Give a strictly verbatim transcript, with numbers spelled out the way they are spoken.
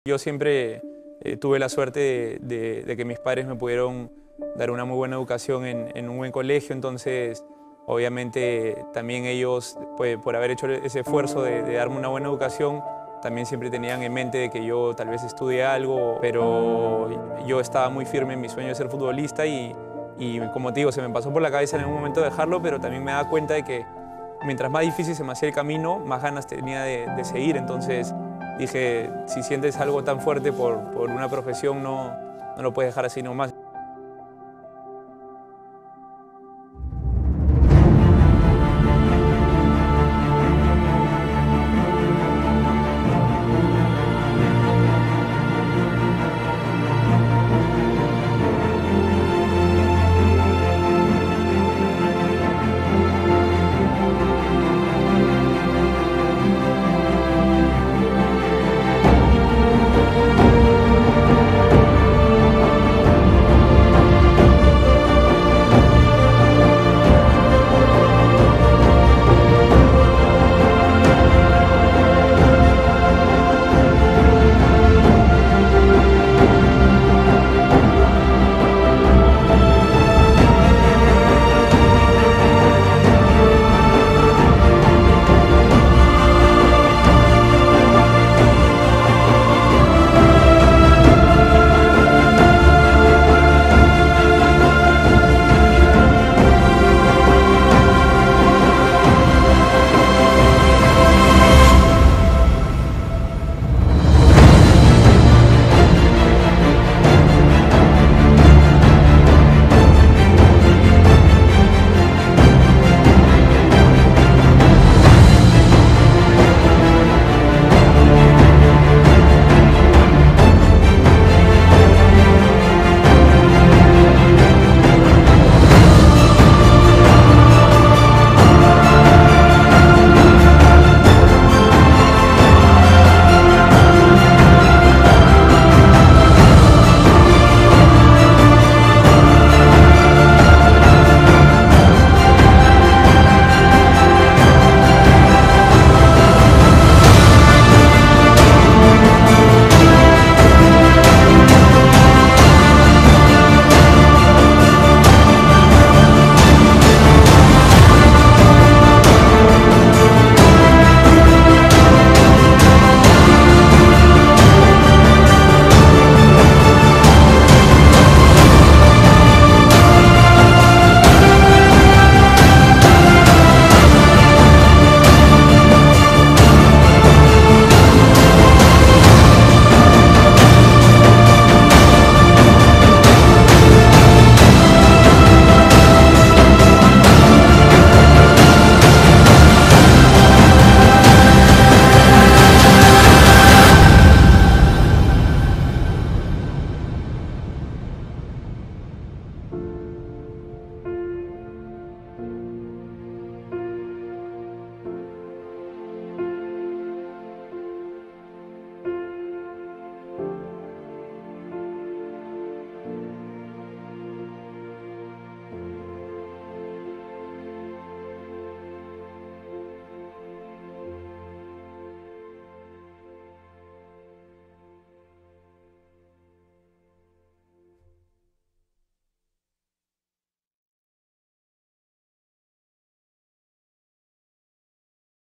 Yo siempre eh, tuve la suerte de, de- de que mis padres me pudieron dar una muy buena educación en, en un buen colegio, entonces obviamente también ellos, pues, por haber hecho ese esfuerzo de, de darme una buena educación, también siempre tenían en mente de que yo tal vez estudie algo, pero yo estaba muy firme en mi sueño de ser futbolista y, y como te digo, se me pasó por la cabeza en algún momento dejarlo, pero también me daba cuenta de que mientras más difícil se me hacía el camino, más ganas tenía de, de seguir, entonces dije, si sientes algo tan fuerte por, por una profesión, no, no lo puedes dejar así nomás.